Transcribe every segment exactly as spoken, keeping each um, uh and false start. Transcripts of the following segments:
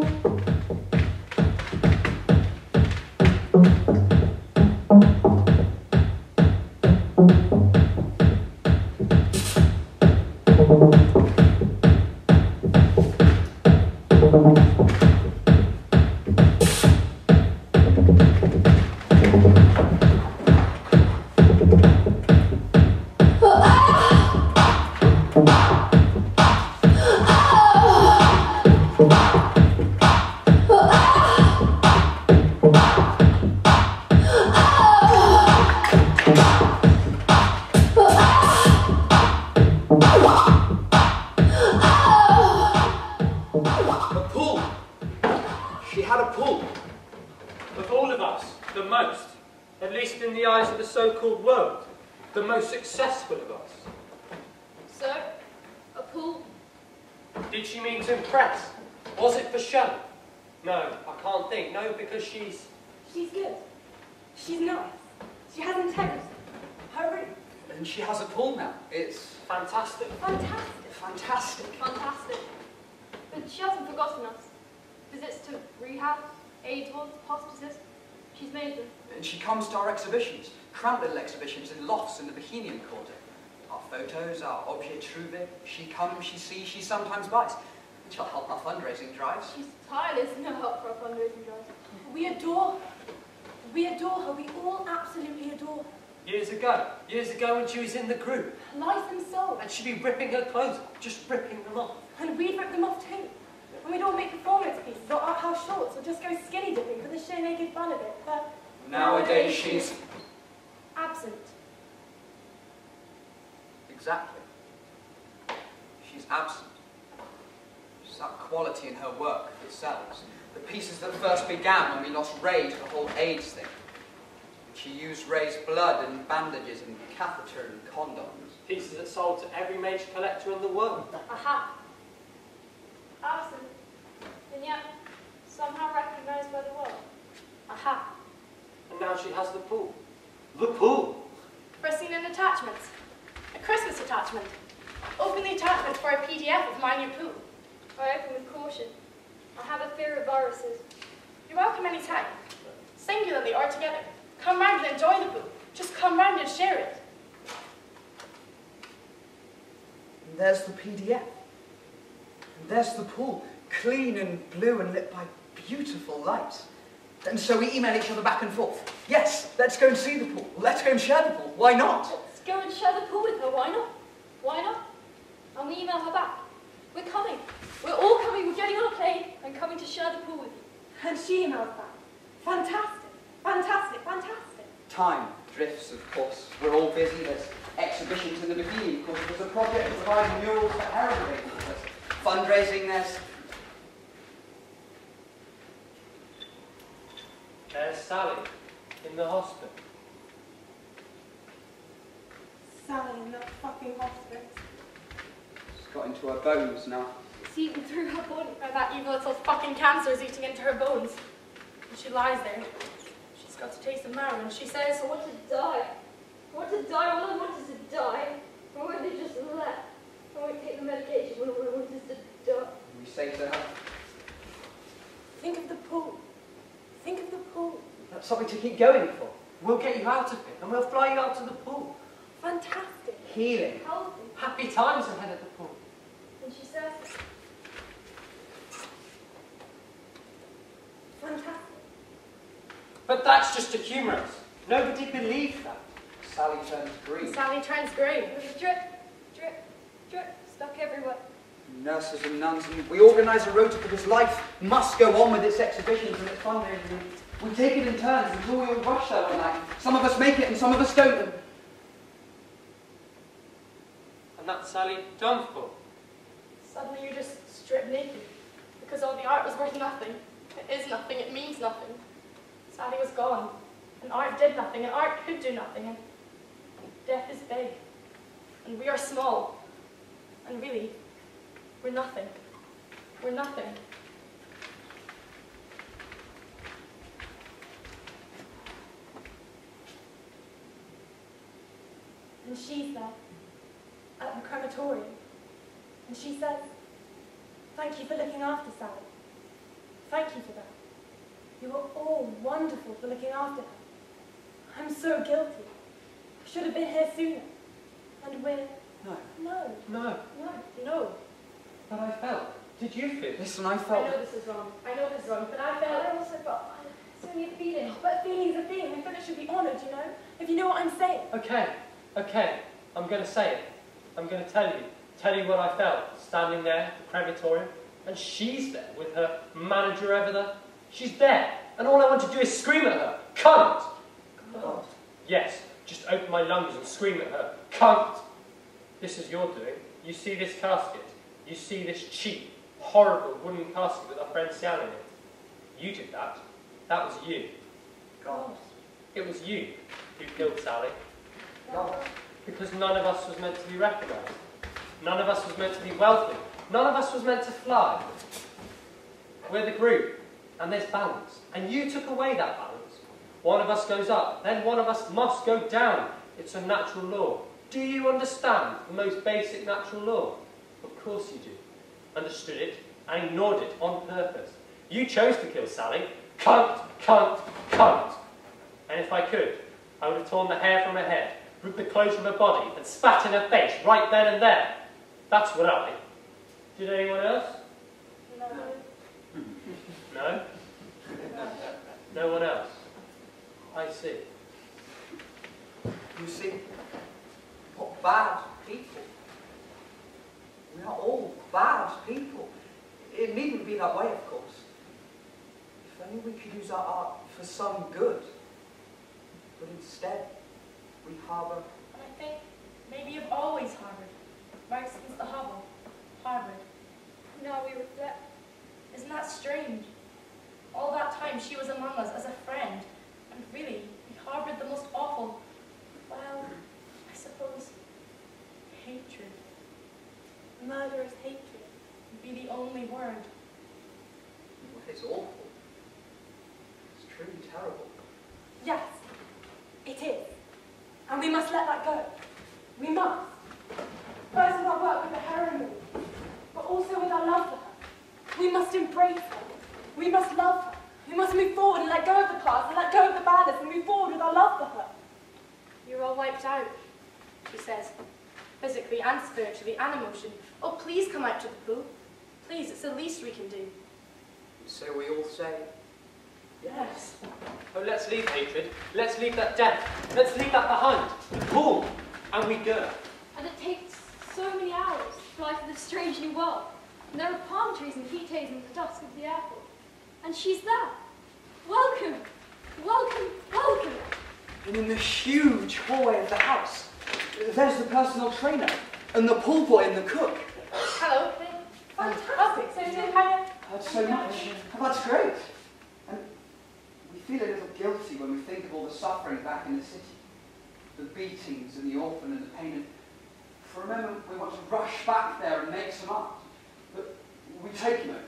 The most successful of us. So, a pool? Did she mean to impress? Was it for show? No, I can't think. No, because she's... She's good. She's nice. She has integrity. Her room. And she has a pool now. It's fantastic. Fantastic. Fantastic. Fantastic. But she hasn't forgotten us. Visits to rehab, AIDS wards, hospices. She's made them. And she comes to our exhibitions. Cramped little exhibitions in lofts in the Bohemian Quarter. Our photos, our objets trouvé. She comes, she sees, she sometimes buys. And she'll help our fundraising drives. She's tireless in her help for our fundraising drives. We adore her. We adore her. We all absolutely adore her. Years ago, years ago when she was in the group. Life and soul. And she'd be ripping her clothes off, just ripping them off. And we'd rip them off too. And we'd all make performance pieces or art house shorts or just go skinny dipping for the sheer naked fun of it. But nowadays she's... absent. Exactly. She's absent. She's that quality in her work that sells. The pieces that first began when we lost Ray to the whole AIDS thing. She used Ray's blood and bandages and catheter and condoms. Pieces that sold to every major collector in the world. Aha. Absent. And yet, somehow recognised by the world. Aha. And now she has the pool. The pool! Pressing in attachments. A Christmas attachment. Open the attachment for a P D F of my new pool. I open with caution. I have a fear of viruses. You're welcome any time. Singularly or together. Come round and enjoy the pool. Just come round and share it. And there's the P D F. And there's the pool. Clean and blue and lit by beautiful lights. And so we email each other back and forth. Yes, let's go and see the pool. Let's go and share the pool. Why not? Let's go and share the pool with her. Why not? Why not? And we email her back. We're coming. We're all coming. We're getting on a plane and coming to share the pool with you. And she emails back. Fantastic. Fantastic. Fantastic. Time drifts, of course. We're all busy. There's exhibitions in the Bohemian Quarter. There's a project to provide murals for heritage. There's fundraising. There's... There's Sally, in the hospital. Sally in that fucking hospital. She's got into her bones now. It's eaten through her body. Or that evil little fucking cancer is eating into her bones. And she lies there. She's got to taste the marrow and she says, I want to die. I want to die. All I want is to die. I want to just let. I want to take the medication when all I want is to die. We say to her, think of the pool. Think of the pool. That's something to keep going for. We'll get you out of it, and we'll fly you out to the pool. Fantastic. Healing. Healthy. Happy times ahead of the pool. And she says, Fantastic. But that's just a humorous. Nobody believed that. Sally turns green. Sally turns grey. There's a drip, drip, drip, stuck everywhere. Nurses and nuns, and we organise a rota because life must go on with its exhibitions and its fundraising. We take it in turns until we all rush there one night. Some of us make it and some of us don't. And, and that's Sally done for. Suddenly you're just stripped naked. Because all the art was worth nothing. It is nothing, it means nothing. Sally was gone. And art did nothing, and art could do nothing. And death is big. And we are small. And really, we're nothing. We're nothing. And she's there, at the crematorium. And she says, thank you for looking after Sally. Thank you for that. You were all wonderful for looking after her. I'm so guilty. I should have been here sooner. And we're... No. No. No. No. No. But I felt. Did you feel? Listen, I I felt... know this is wrong. I know this is wrong, but I But I felt... also felt... It's only a feeling. But feelings are feelings. I feel it should be honoured, you know? If you know what I'm saying. Okay, okay, I'm going to say it. I'm going to tell you. Tell you what I felt, standing there at the crematorium, and she's there with her manager over there. She's there, and all I want to do is scream at her. Cunt! God. Yes, just open my lungs and scream at her. Cunt! This is your doing. You see this casket? You see this cheap, horrible wooden casket with our friend Sian in it? You did that. That was you. God. It was you who killed Sally. God. Because none of us was meant to be recognised. None of us was meant to be wealthy. None of us was meant to fly. We're the group, and there's balance. And you took away that balance. One of us goes up, then one of us must go down. It's a natural law. Do you understand the most basic natural law? Of course you do. Understood it and ignored it on purpose. You chose to kill Sally. Cunt, cunt, cunt. And if I could, I would have torn the hair from her head, ripped the clothes from her body, and spat in her face right then and there. That's what I... Did anyone else? No. No? No one else? I see. You see, what bad people. We are all bad people. It needn't be that way, of course. If only we could use our art for some good. But instead, we harbour... And I think maybe you've always harboured. Right since the hovel. Harboured. Now we reflect. Isn't that strange? All that time she was among us as a friend. And really, we harboured the most awful, well, I suppose, hatred. Murderous hatred. Would be the only word. It's awful. It's truly terrible. Yes, it is. And we must let that go. We must. First with our work with the heroine, but also with our love for her. We must embrace her. We must love her. We must move forward and let go of the past and let go of the badness and move forward with our love for her. You're all wiped out, she says, physically and spiritually and emotionally. Oh, please come out to the pool. Please, it's the least we can do. So we all say, Yes. Oh, let's leave hatred. Let's leave that death. Let's leave that behind. The pool. And we go. And it takes so many hours to fly to this strange new world. And there are palm trees and heat haze in the dusk of the airport. And she's there. Welcome, welcome, welcome. and in the huge hallway of the house, there's the personal trainer, and the pool boy and the cook. Hello. Fantastic. So you did kind of... That's so much. Oh, that's great. And we feel a little guilty when we think of all the suffering back in the city. The beatings and the orphan and the pain. And for a moment, we want to rush back there and make some art. But we take a moment.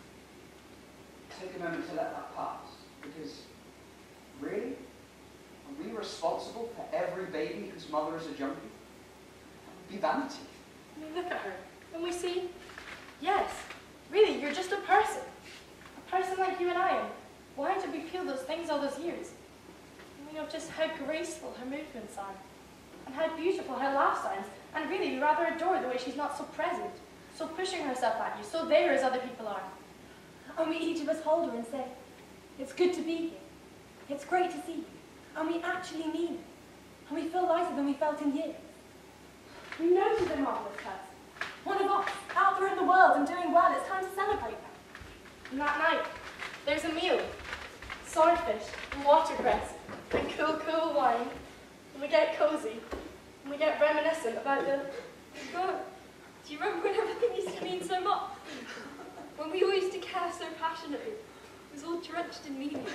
Take a moment to let that pass. Because, really? Are we responsible for every baby whose mother is a junkie? That would be vanity. I mean, look at her. And we see, yes, really, you're just a person. A person like you and I am. Why did we feel those things all those years? And we know just how graceful her movements are. And how beautiful her laugh sounds. And really, we rather adore the way she's not so present. So pushing herself at you, so there as other people are. And we each of us hold her and say, it's good to be here. It's great to see you. And we actually mean it. And we feel lighter than we felt in years. We know she's a marvellous person. One of us, out there in the world and doing well. It's time to celebrate her. And that night, there's a meal. Swordfish and watercress and cool, cool wine. And we get cozy. And we get reminiscent about the... God, do you remember when everything used to mean so much? When we all used to care so passionately. It was all drenched in meaning.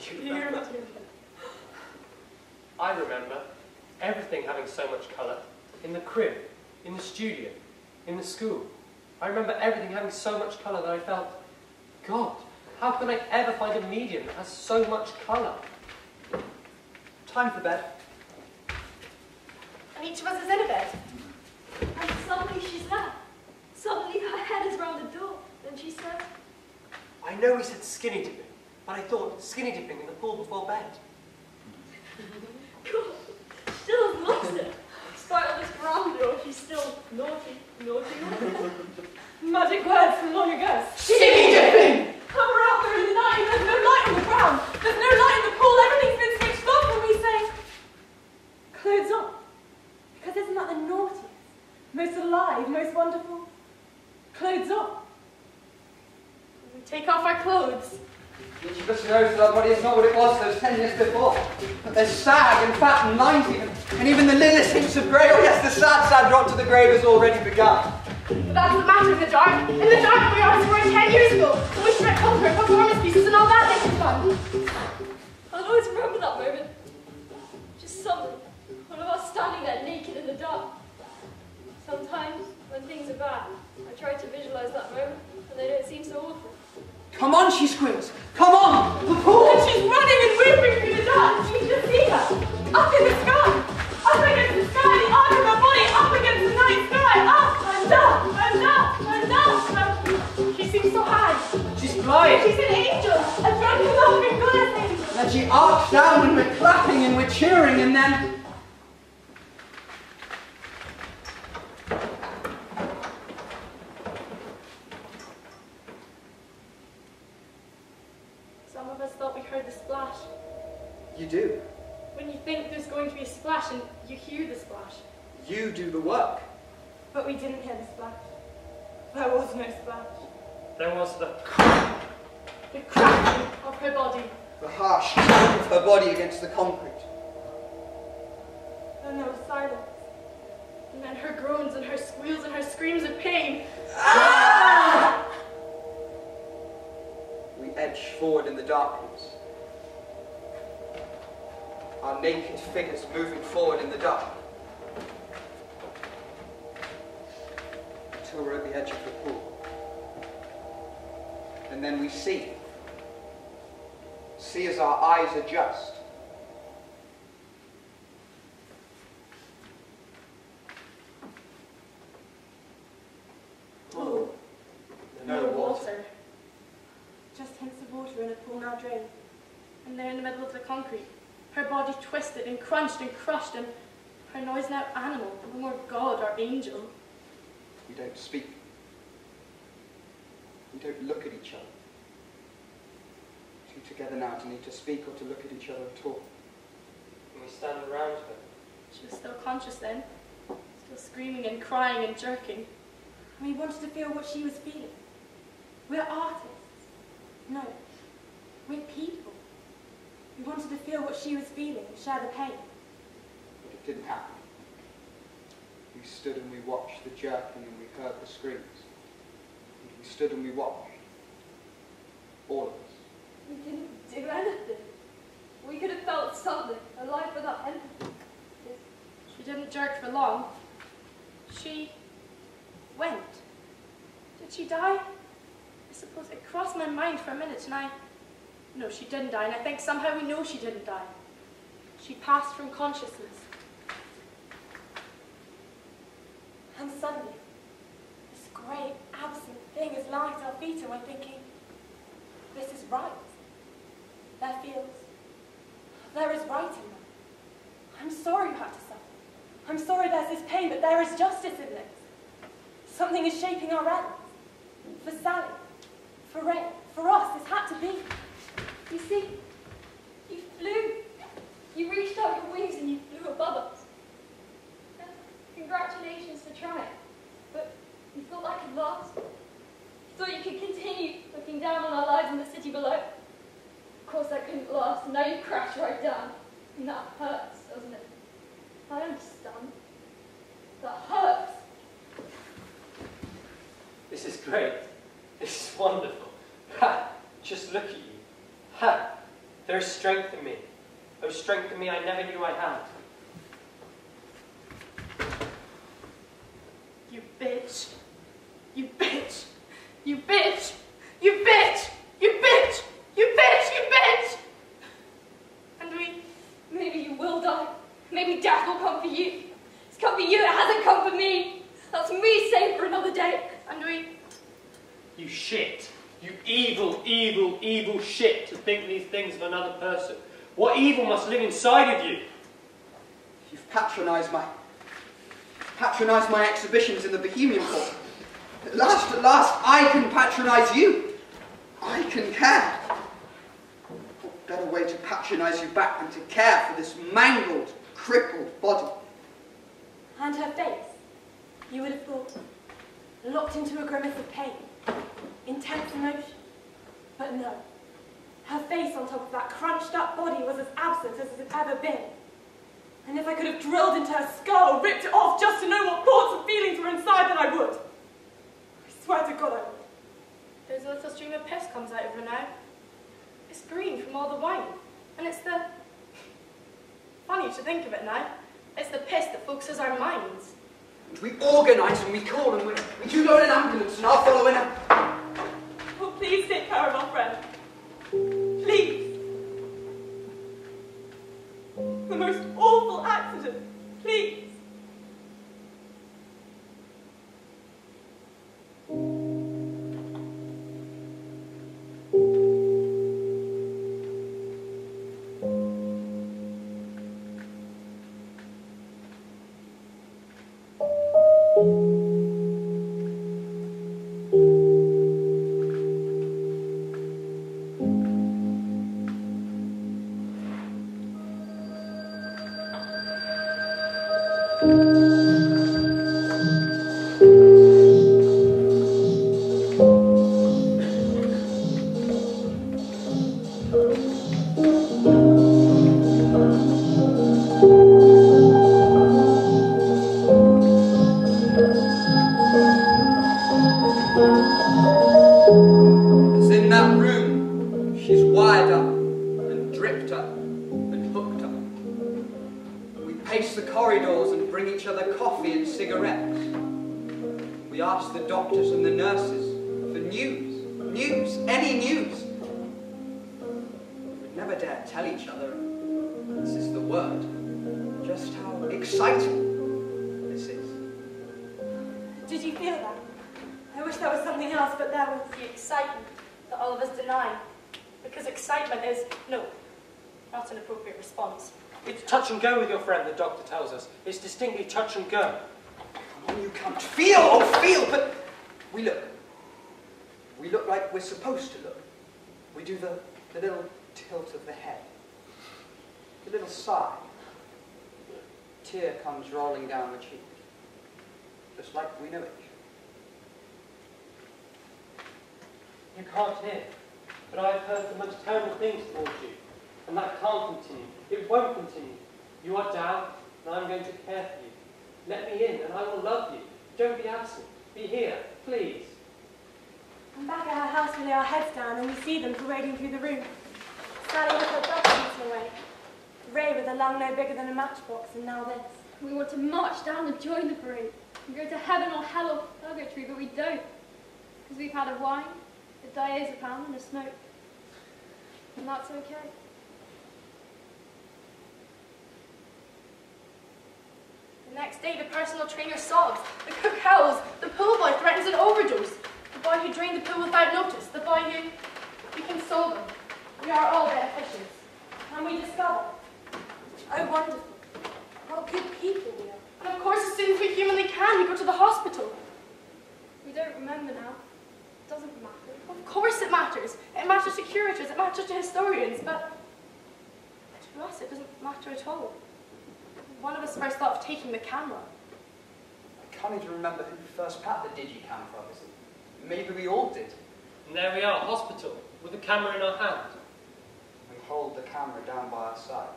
I remember everything having so much colour. In the crib, in the studio, in the school. I remember everything having so much colour that I felt, God, how can I ever find a medium that has so much colour? Time for bed. And each of us is in a bed. And suddenly she's there. Suddenly her head is round the door. Then she says, I I know he said skinny dipping, but I thought skinny dipping in the pool before bed. God, still has lost it. Despite all this grandeur, she's still naughty, naughty, naughty. Magic words from long ago. Skinny dipping! Cover out there in the night, there's no light on the ground. There's no light in the pool, everything's been switched off, and we say, clothes on. Because isn't that the naughtiest, most alive, most wonderful? Clothes on. We take off our clothes. Each of us knows that our body is not what it was those ten years before. That there's sag and fat and lines even, and even the littlest hints of grey. Oh yes, the sad, sad drop to the grave has already begun. But that doesn't matter in the dark. In the dark we are as we were ten years ago. When we shred conquer, performance pieces and all that they can fun. I'll always remember that moment. Just suddenly, one of us standing there naked in the dark. Sometimes, when things are bad, I try to visualise that moment, and they don't seem so awful. Come on, she squeals. Come on, the pool. And she's running and whooping through the dark. You can just see her. Up in the sky. Up against the sky, the arm of her body, up against the night sky. Up and up and up and up. And She seems so high. She's flying! she's an angel. A drunken, laughing goddess angel. And then she arcs down and we're clapping and we're cheering and then... Some of us thought we heard the splash. You do. When you think there's going to be a splash and you hear the splash. You do the work. But we didn't hear the splash. There was no splash. There was the... The cracking of her body. The harsh crack of her body against the concrete. Then there was silence. And then her groans and her squeals and her screams of pain. Ah! We edge forward in the darkness. Our naked figures moving forward in the dark. Until we're at the edge of the pool. And then we see. See as our eyes adjust. Pool. No No water. water. Just hints of water in a pool now drained. And there in the middle of the concrete, her body twisted and crunched and crushed, and her noise now animal, no more god or angel. We don't speak. We don't look at each other. Two together now to need to speak or to look at each other at all. And we stand around her. She was still conscious then, still screaming and crying and jerking. And we wanted to feel what she was feeling. We're artists. No, we're people. We wanted to feel what she was feeling, share the pain. But it didn't happen. We stood and we watched the jerking and we heard the screams. And we stood and we watched. All of us. We didn't do anything. We could have felt something, a life without empathy. She didn't jerk for long. She went. Did she die? I suppose it crossed my mind for a minute, and I... No, she didn't die, and I think somehow we know she didn't die. She passed from consciousness. And suddenly, this great, absent thing is lying at our feet, and we're thinking, this is right. There feels, there is right in them. I'm sorry you had to suffer. I'm sorry there's this pain, but there is justice in this. Something is shaping our ends. For Sally, for Ray, for us, this had to be. You see, you flew. You reached out your wings and you flew above us. And congratulations for trying. But you thought that could last. You thought you could continue looking down on our lives in the city below. Of course that couldn't last, and now you crashed right down. And that hurts, doesn't it? I understand. That hurts. This is great. This is wonderful. Ha! Just look at you. Ha! There is strength in me. Oh, strength in me I never knew I had. You bitch. You bitch. You bitch. You bitch. You bitch. You bitch. You bitch. And we... Maybe you will die. Maybe death will come for you. It's come for you, it hasn't come for me. That's me saved for another day. And we... You shit. You evil, evil, evil shit to think these things of another person. What evil must live inside of you? You've patronised my... patronised my exhibitions in the Bohemian Court. At last, at last, I can patronise you. I can care. What better way to patronise you back than to care for this mangled, crippled body? And her face, you would have thought, locked into a grimace of pain, intense emotion. But no, her face on top of that crunched up body was as absent as it had ever been. And if I could have drilled into her skull or ripped it off just to know what thoughts and feelings were inside, then I would. I swear to God I would. There's a little stream of piss comes out of her now. It's green from all the wine. And it's the... Funny to think of it now. It's the piss that focuses our minds. And we organise and we call and we, we do load an ambulance and I'll follow in a... Oh, please take care of our friend. Please. The most awful accident. Please. Touch and go with your friend, the doctor tells us. It's distinctly touch and go. Come on, you can't feel or feel, but we look. We look like we're supposed to look. We do the, the little tilt of the head, the little sigh. Tear comes rolling down the cheek, just like we know it. You can't hear, but I've heard the most terrible things towards you, and that can't continue. It won't continue. You are down, and I'm going to care for you. Let me in, and I will love you. Don't be absent. Be here, please. And back at our house, we lay our heads down, and we see them parading through the room. Sally with her dog eaten away. Ray with a lung no bigger than a matchbox, and now this. We want to march down and join the parade, and go to heaven or hell or purgatory, but we don't. Because we've had a wine, a diazepam, and a smoke. And that's okay. The next day, the personal trainer sobs, the cook howls, the pool boy threatens an overdose, the boy who drained the pool without notice, the boy who... We console them. We are all beneficiaries. And we discover, oh wonderful, what good people we are. And of course, as soon as we humanly can, we go to the hospital. We don't remember now. It doesn't matter. Of course it matters. It matters to curators, it matters to historians, but to us it doesn't matter at all. One of us first thought of taking the camera. I can't even remember who first pat the digicam for us. Maybe we all did. And there we are, hospital, with the camera in our hand. We hold the camera down by our sides.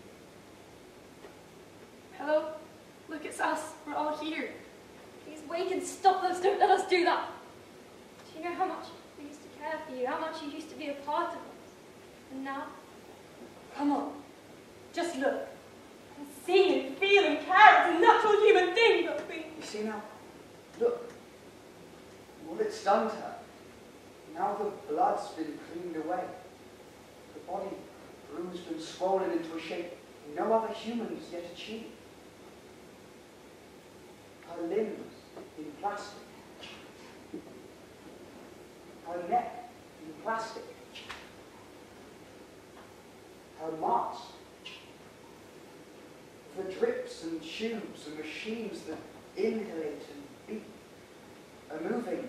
Hello? Look, it's us. We're all here. Please wait and stop us. Don't let us do that. Do you know how much we used to care for you? How much you used to be a part of us? And now? Come on. Just look. And see and feel and care. It's a natural human thing, but we... You see now? Look. What it's done to her. Now the blood's been cleaned away. The body bruised and swollen into a shape no other human has yet achieved. Her limbs in plastic. Her neck plastic. Her mask. The drips and tubes and machines that inhalate and beat. A moving,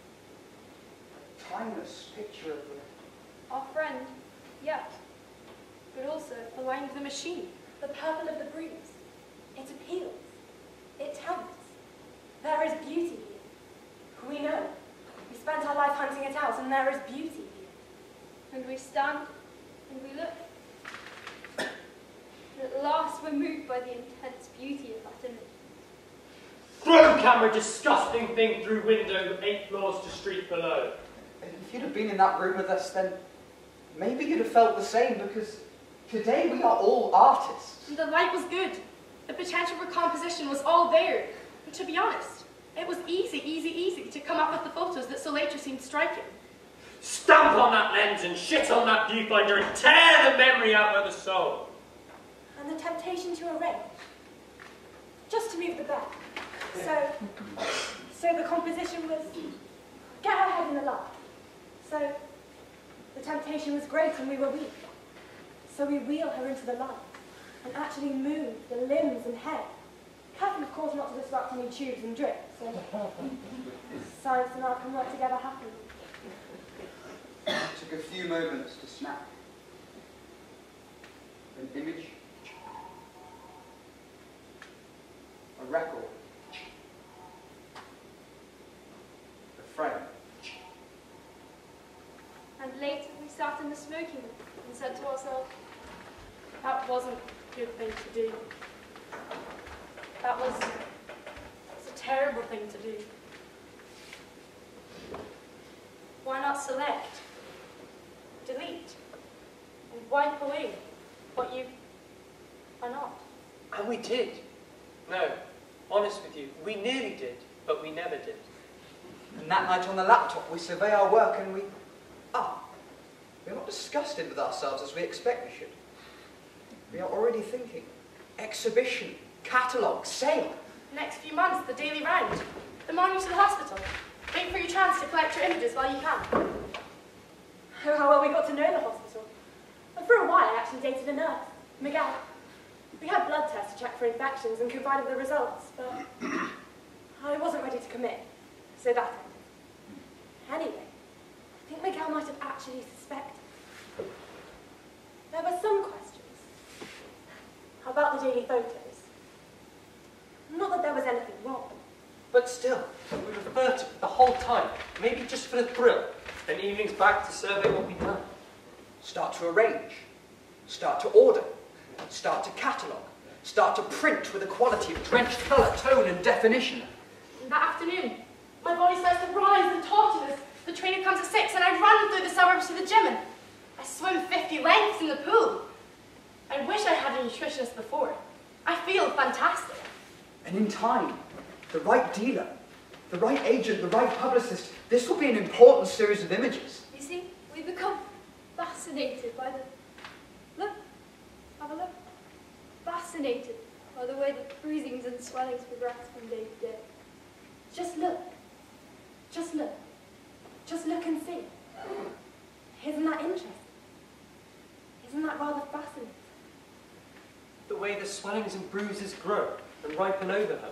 a timeless picture of the... Our friend, yes, but also The line of the machine. The purple of the breeze. It appeals. It tempts. There is beauty here. We know. We spent our life hunting it out, and there is beauty here. and we stand and we look. And at last we're moved by the intense beauty of that image. Drone camera, disgusting thing through window, eight floors to street below. If you'd have been in that room with us, then maybe you'd have felt the same, because today we are all artists. And the light was good. The potential for composition was all there. And to be honest, it was easy, easy, easy to come up with the photos that so later seemed striking. Stamp on that lens and shit on that viewfinder and tear the memory out of the soul. And the temptation to arrange. Just to move the bed. So, so the composition was, get her head in the light. So, the temptation was great and we were weak. So we wheel her into the light and actually move the limbs and head. Careful, of course, not to disrupt any tubes and drips. So science and art can work together happily. It took a few moments to snap. An image, a record, a frame. And later we sat in the smoking room and said to ourselves, That wasn't a good thing to do. That was, that was a terrible thing to do. Why not select, delete, and wipe away what you are not? And we did. No, honest with you, we nearly did, but we never did. And that night on the laptop, we survey our work and we... Ah, we're not disgusted with ourselves as we expect we should. We are already thinking. Exhibition, catalogue, sale. Next few months, the daily round. The morning to the hospital. Wait for your chance to collect your images while you can. Oh, how well we got to know the hospital. And for a while, I actually dated a nurse, Miguel. We had blood tests to check for infections and confided the results, but I wasn't ready to commit, so that ended. Anyway, I think Miguel might have actually suspected. There were some questions about the daily photos. Not that there was anything wrong. But still, we refer to it the whole time, maybe just for the thrill, and evenings back to survey what we've done. Start to arrange. Start to order. Start to catalogue. Start to print with a quality of drenched colour, tone and definition. And that afternoon, my body starts to rise and taut as the training comes at six and I run through the suburbs to the gym and I swim fifty lengths in the pool. I wish I had a nutritionist before. I feel fantastic. And in time, the right dealer, the right agent, the right publicist, this will be an important series of images. you see, we become fascinated by the... Look, have a look. Fascinated by the way the bruisings and swellings progress from day to day. Just look. Just look. Just look and see. Isn't that interesting? Isn't that rather fascinating? The way the swellings and bruises grow and ripen over her.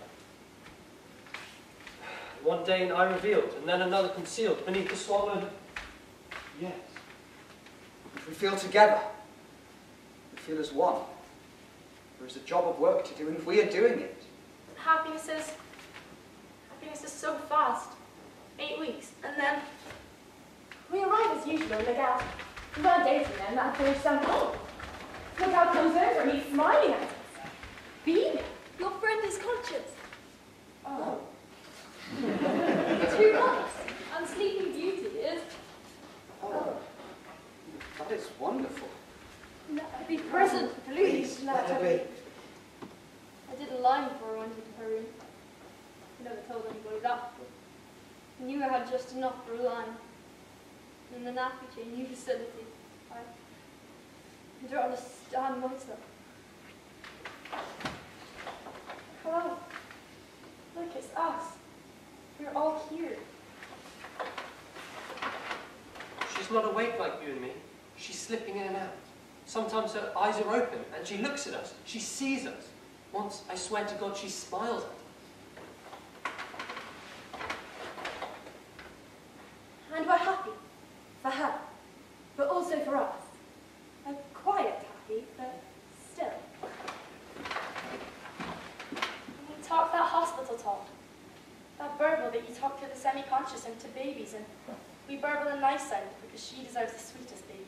One day an eye revealed, and then another concealed beneath the swollen... Yes. If we feel together, we feel as one. There is a job of work to do, and we are doing it. Happiness is, happiness is so fast. Eight weeks, and then We arrive as usual, Miguel. We weren't dating then, that had finished some point. Miguel comes over and he's smiling at us. Beaming. Your friend is conscious. Oh. Two months, and Sleeping Beauty is... Oh, that is wonderful. Let her be present, please. Let her be. I did a line before I went into her room. I never told anybody that before. I knew I had just enough for a line. In the nappy chain, new facility. I, I don't understand myself. hello. Look, it's us. We're all here. She's She's not awake like you and me. She's slipping in and out. Sometimes her eyes are open and she looks at us. She sees us. Once, I swear to God, she smiles at us. And we're happy. For her. But also for us. A quiet happy, but still. We talk that hospital talk. That burble that you talk to the semi-conscious and to babies, and we burble a nice sound because she deserves the sweetest baby.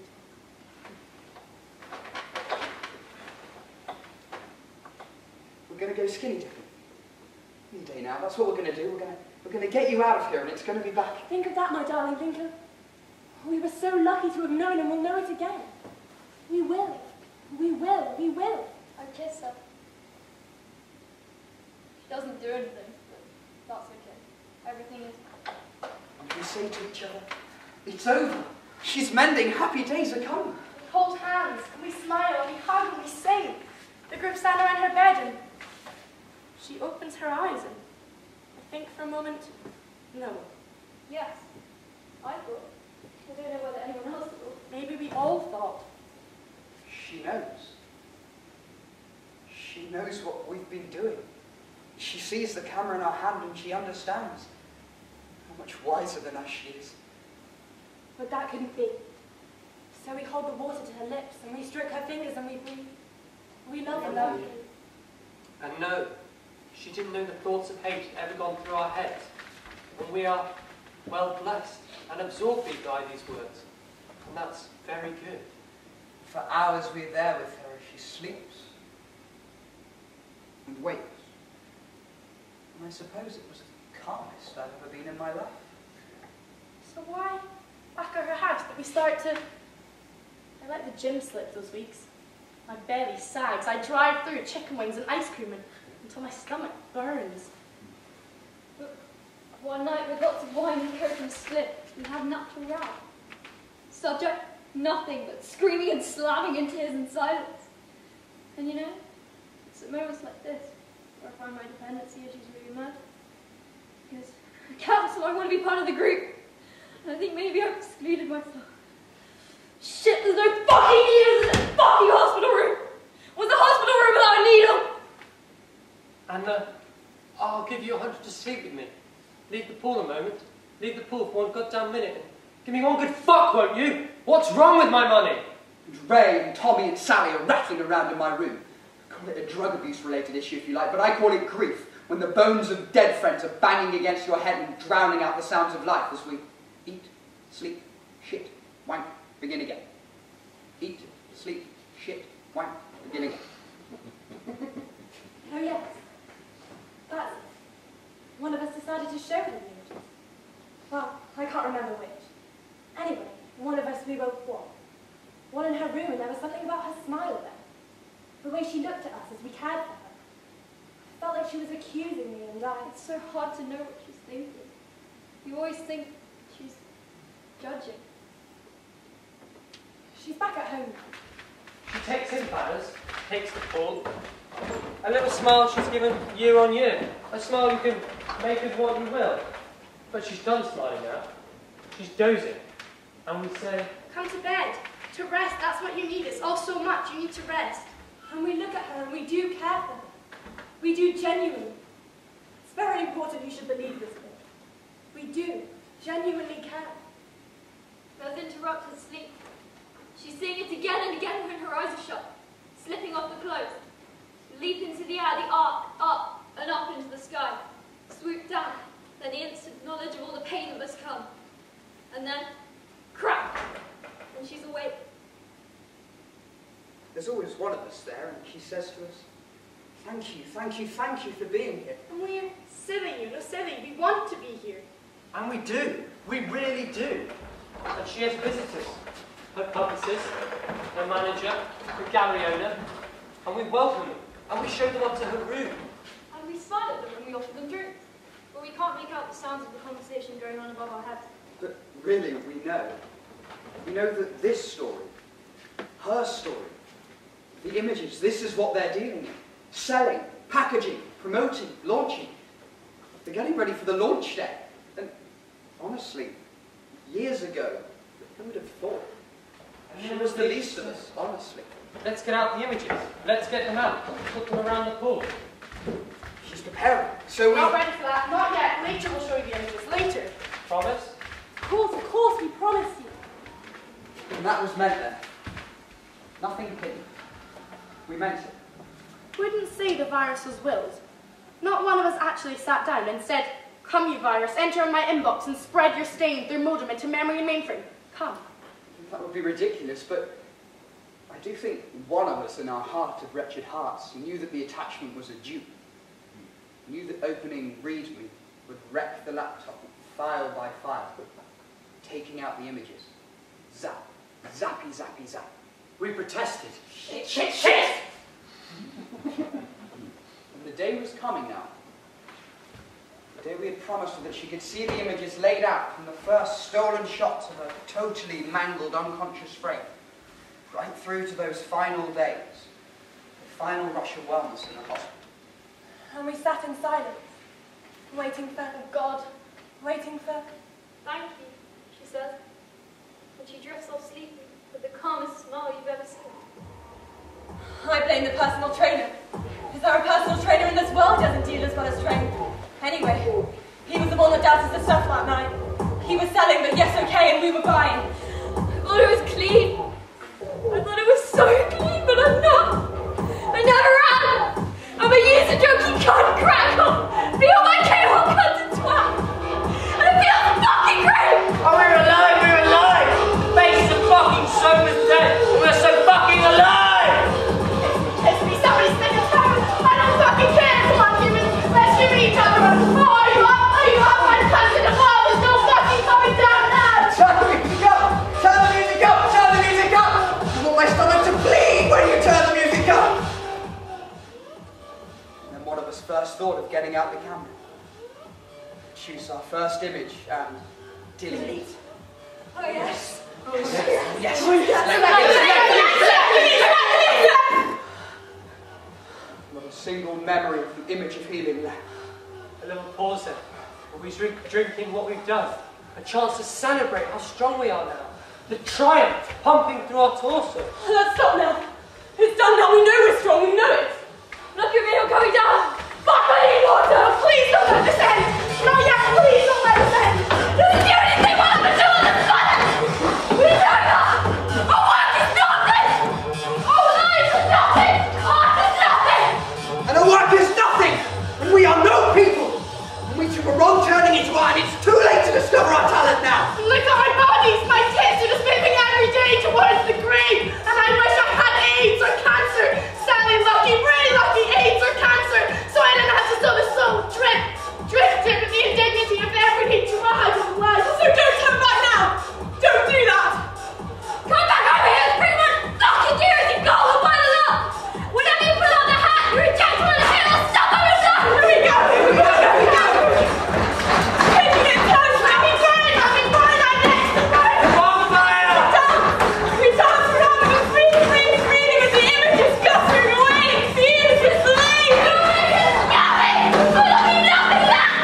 We're going to go skinny dipping. Any day now, that's what we're going to do. We're going to, we're going to get you out of here and it's going to be back. Think of that, my darling, think of... We were so lucky to have known and we'll know it again. We will. We will. We will. I kiss her. She doesn't do anything, but that's okay. Everything is... And we say to each other, it's over. She's mending. Happy days are coming. We hold hands, and we smile, and we hug, and we sing. The group stand around her bed, and she opens her eyes, and I think for a moment, no. Yes. I thought. I don't know whether anyone else thought. Maybe we all thought. She knows. She knows what we've been doing. She sees the camera in our hand and she understands how much wiser than us she is. But that couldn't be. So we hold the water to her lips and we stroke her fingers and we breathe. We love her. love you. And no, she didn't know the thoughts of hate had ever gone through our heads. And we are well blessed and absorbed by these words. And that's very good. For hours we're there with her as she sleeps and wakes. And I suppose it was the calmest I've ever been in my life. So why, back at her house, did we start to... I let the gym slip those weeks. My belly sags. I drive through chicken wings and ice cream and, until my stomach burns. But one night with lots of wine and coke and slip, we had an actual row. Subject, nothing but screaming and slamming and tears and silence. And you know, it's at moments like this where I find my dependency issues really mad. Because I can't, so I want to be part of the group. And I think maybe I've excluded myself. Shit, there's no fucking needles in this fucking hospital room! What's a hospital room without a needle? Anna, I'll give you a hundred to sleep with me. Leave the pool a moment. Leave the pool for one goddamn minute. And give me one good fuck, won't you? What's wrong with my money? And Ray and Tommy and Sally are rattling around in my room. Call it a drug abuse related issue if you like, but I call it grief, when the bones of dead friends are banging against your head and drowning out the sounds of life as we eat, sleep, shit, wank, begin again. Eat, sleep, shit, wank, begin again. Oh yes. That's it. One of us decided to show her the images. Well, I can't remember which. Anyway, one of us we wrote one. One in her room, and there was something about her smile there. The way she looked at us as we cared for her. I felt like she was accusing me, and I... It's so hard to know what she's thinking. You always think she's judging. She's back at home now. She takes in banners, takes the pool. A little smile she's given year on year. A smile you can make of what you will. But she's done smiling now. She's dozing. And we say, Come to bed. To rest, that's what you need. It's all so much. You need to rest. And we look at her and we do care for her. We do genuinely. It's very important you should believe this bit. We do genuinely care. Does interrupt her sleep. She's seeing it again and again when her eyes are shut, slipping off the clothes, leap into the air, the arc, up and up into the sky, swoop down, then the instant knowledge of all the pain that must come, and then crack, and she's awake. There's always one of us there, and she says to us, thank you, thank you, thank you for being here. And we're silly, you know, silly. We want to be here. and we do. We really do. And she has visitors. Her publicist, her manager, her gallery owner, and we welcome them, and we show them up to her room. And we smile at them when we offer them drinks, but we can't make out the sounds of the conversation going on above our heads. But really, we know. We know that this story, her story, the images, this is what they're dealing with. Selling, packaging, promoting, launching. They're getting ready for the launch day. And honestly, years ago, Who would have thought? She was the least of us, honestly. Let's get out the images. Let's get them out. Put them around the pool. She's preparing. So we... Not ready for that. Not yet. Later we'll show you the images. Later. Promise? Of course, of course, we promise you. And that was meant then. Nothing hidden. We meant it. We didn't say the virus was willed. Not one of us actually sat down and said, "Come, you virus, enter in my inbox and spread your stain through modem into memory and mainframe. Come." That would be ridiculous, but I do think one of us in our heart of wretched hearts knew that the attachment was a dupe. Knew that opening README would wreck the laptop file by file, taking out the images. Zap, zappy, zappy, zap. We protested. Shit, shit, shit! And the day was coming now. The day we had promised her that she could see the images laid out from the first stolen shots of her totally mangled, unconscious frame, right through to those final days, the final rush of wellness in the hospital. And we sat in silence, waiting for, Oh, God. waiting for... Thank you, she said. And she drifts off sleeping with the calmest smile you've ever seen. I blame the personal trainer. Is there a personal trainer in this world who doesn't deal as well as train? Anyway, he was the one that doubted the stuff that night. He was selling, but yes, okay, and we were buying. I thought it was clean. I thought it was so clean, but I'm not. I never am. I'm a user junkie cunt crackle. Feel my cable cunt and twat. And it feels fucking great. Oh, we're alive, we're alive! Face the fucking sober's dead. We're so fucking alive! It's me, somebody's thinking of heaven. I don't fucking care. Come on, humans. Let's shoot each other up. Oh, are you up? Are you up? My cousin of all. There's no fucking coming down now. Turn the music up! Turn the music up! Turn the music up! I want my stomach to bleed when you turn the music up! And then one of us first thought of getting out the camera. Choose our first image and delete. Oh, yes. Yes. Not a single memory of the image of healing left. A little pause then. Are we drink, drinking what we've done? A chance to celebrate how strong we are now. The triumph pumping through our torso. Let's stop now. It's done now. We know we're strong. We know it. Look at me, I'm going down. Fuck, I need water. Please don't let this end. Not yet. Please don't let this end. Doesn't do anything while I'm doing this fun. We know that. Our work is nothing. Our lives are nothing. Art is nothing. And our work is nothing! And we are no people! And we took a wrong turning into art, and it's too late to discover our talent now! Look at our bodies. My tits are just moving every day towards the grave. And I wish I had AIDS or cancer. Sally lucky, really lucky AIDS or cancer. So I didn't have to sell the soul. Drip, drip, dip at the indignity of everyday drag of life. So don't come back now. Don't do that. Come back over here and bring my fucking gears and go and bottle up. Whenever you put on the hat, you reject one of the handles, stuff on your side. Here we go. Here we go. Here we go. Taking it down. Let me burn, let me burn, I'm next to burn. Bonfire! We dance around and we're breathing, breathing, breathing as the images guttering away. The images bleed. Nothing. But I mean nothing now.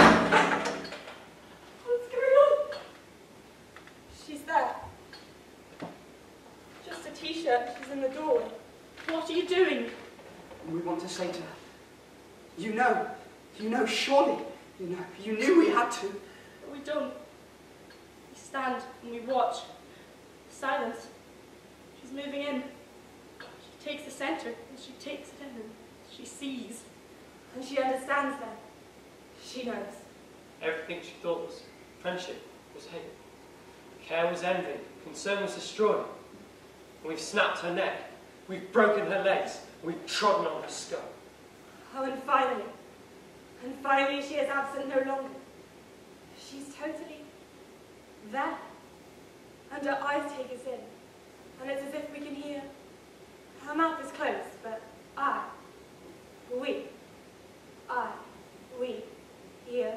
What's going on? She's there. Just a t-shirt. She's in the doorway. What are you doing? And we want to say to her, you know, you know, surely, you know, you knew we had to. But we don't. We stand and we watch. Silence. She's moving in. She takes the center and she takes it in and she sees. And she understands then. She knows. Everything she thought was friendship was hate. Care was envy. Concern was destroyed. And we've snapped her neck. We've broken her legs. We've trodden on her skull. Oh, and finally, and finally she is absent no longer. She's totally there. And her eyes take us in. And it's as if we can hear. Her mouth is closed, but I, we, I, we, hear.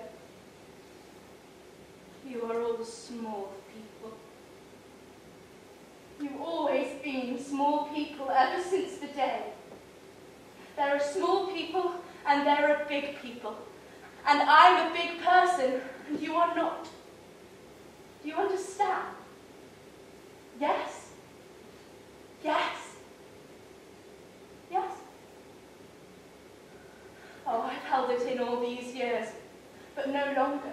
You are all small people. You've always been small people ever since the day. There are small people and there are big people. And I'm a big person and you are not. Do you understand? Yes. Yes. Yes. Oh, I've held it in all these years, but no longer.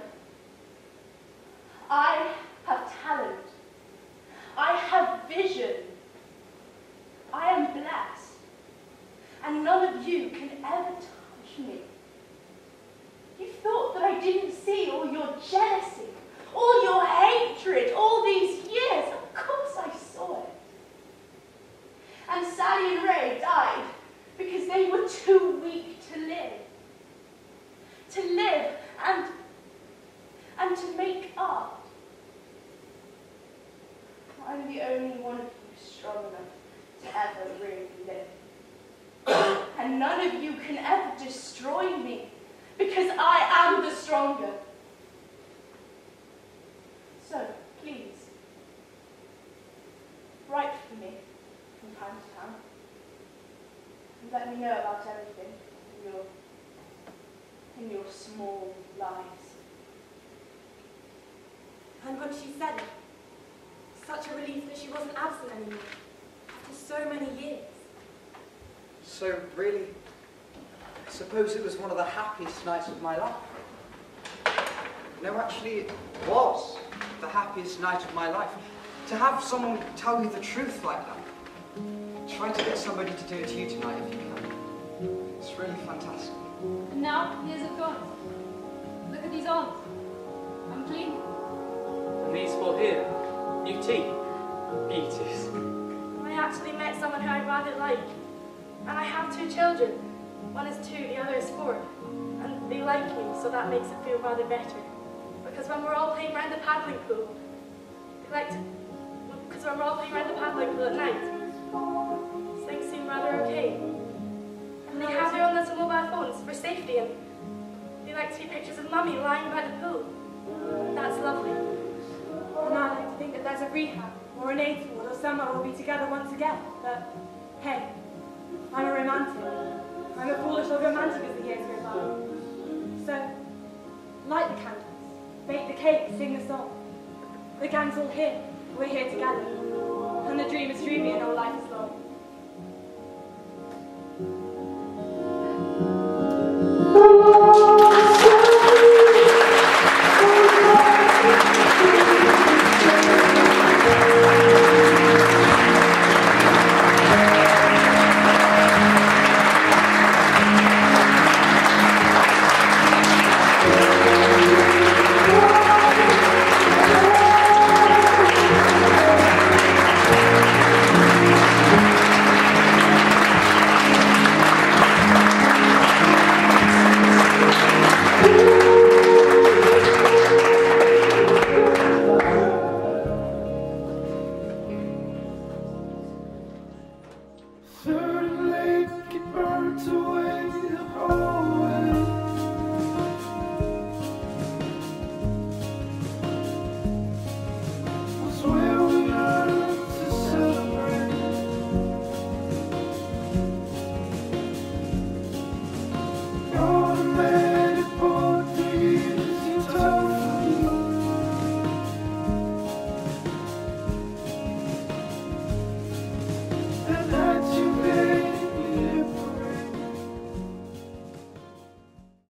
I have talent. I have vision. I am blessed. And none of you can ever touch me. You thought that I didn't see all your jealousy, all your hatred, all these years. Of course I saw it. And Sally and Ray died because they were too weak to live. To live and, and to make art. I'm the only one of you strong enough to ever really live. And none of you can ever destroy me because I am the stronger. So, please, write for me from time to time and let me know about everything in your, in your small lives. And when she said it, such a relief that she wasn't absent anymore, after so many years. So, really, I suppose it was one of the happiest nights of my life. No, actually, it was the happiest night of my life. To have someone tell you the truth like that. Try to get somebody to do it to you tonight if you can. It's really fantastic. And now, years have gone. Look at these arms. I'm clean. And these four here, new teeth, beauties. I actually met someone who I rather like. And I have two children. One is two, the other is four. And they like me, so that makes it feel rather better. Because when we're all playing around the paddling pool, they like to... Because when we're all playing around the paddling pool at night, things seem rather okay. And they have their own little mobile phones for safety, and they like to see pictures of Mummy lying by the pool. That's lovely. And I like to think that there's a rehab, or an AIDS ward, or somewhere we'll be together once again. But, hey, I'm a romantic. I'm a foolish old romantic as the years go by. So, light the candles, bake the cake, sing the song. The gang's all here, we're here together. And the dream is dreamy and all life is long.